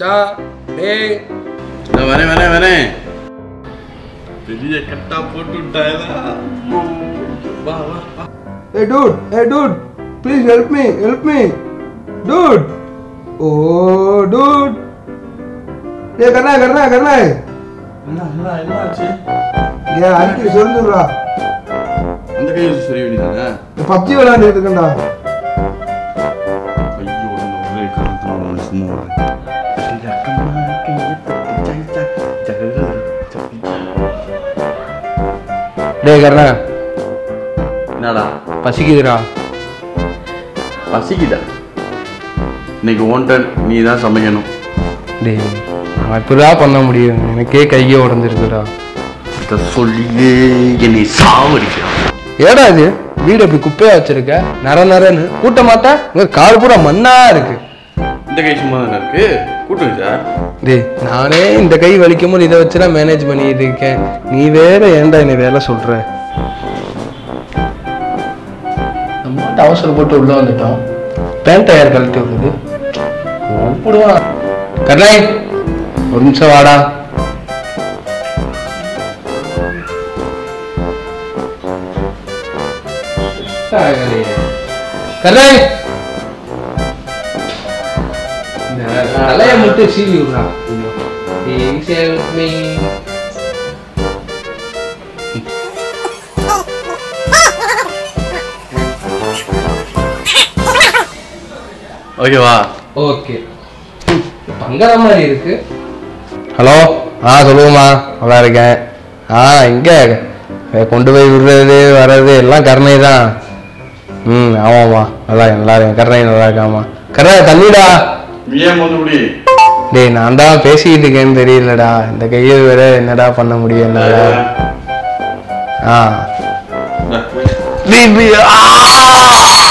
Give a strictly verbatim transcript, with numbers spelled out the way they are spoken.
மச்சான் டேய் நான் வரேன் வரேன் வரேன் பெரிய கட்டா போட்டு விட்டாயடா வா வா வா Hey dude hey dude please help me help me dude oh dude டேய் கண்ணா கண்ணா கண்ணா என்ன என்ன என்ன ஆச்சு ஏன் அடிக்கடி சொல்லுடா அந்த கையை சரி வேண்டியதானே பப்ஜி விளையாண்டுட்டு இருக்கேன்டா ஐயோ அந்த ஒரே காரணத்தினால சும்மா வரேன் டேய் கண்ணா என்னடா பசிக்குதுடா பசிக்குதா இன்னைக்கு ஒன்டன் நீ தான் சமைக்கணும் டேய் நான் இப்படிதான் பண்ண முடியும் எனக்கே கையே உடஞ்சிருக்குடா இதை சொல்லியே என்னை சாவடிக்கிறான் ஏடா இது வீடு அப்படி குப்பையா வச்சிருக்க நர நரன்னு கூட்ட மாட்டா உங்க கால் பூரா மண்ணா இருக்கு இந்த கை சும்மா தானே இருக்கு கூட்டுங்க சார் டேய் நானே இந்த கை வலிக்கும் போது இதை வச்சுதான் மேனேஜ் பண்ணிட்டு இருக்கேன் நீ வேற ஏன்டா என்னை வேலை சொல்ற நம்ம அவசரம் போட்டு உள்ள வந்துட்டோம் பேண்ட் டயர் கழட்டி விடுது கூப்பிடுவான் கண்ணாய் ஒரு நிமிஷம் வாடா கண்ணாய் தலைய மட்டும் சீவி விடுறான் ஓகேவா ஓகே பங்கற மாதிரி இருக்கு ஹலோ ஆ சொல்லுங்கம்மா நல்லா இருக்கேன் ஆ இங்க கொண்டு போய் விடுறது வர்றது எல்லாம் கருணை தான் ம் ஆமாம்மா நல்லா நல்லா இருக்கேன் கருணை நல்லா இருக்காம்மா கருணை தண்ணிடா ஏன் வந்து முடி டேய் நான் தான் பேசிக்கிட்டு இருக்கேன்னு தெரியலடா இந்த கையை வேற என்னடா பண்ண முடியும் என்னால ஆ